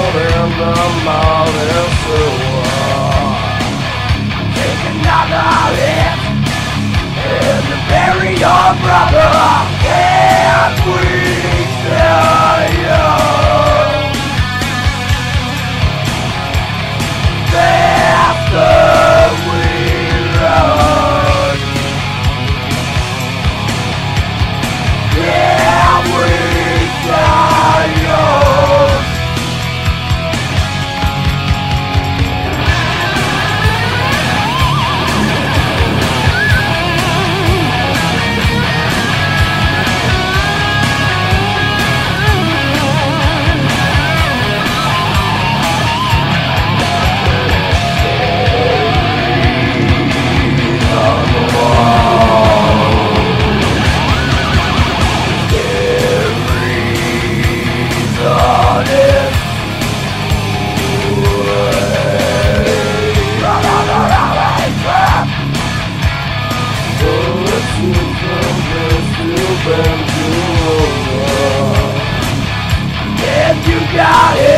in the morning sewer. Take another hit and bury your brother. And we tell you faster we run. Yeah, we tell you. If you got it.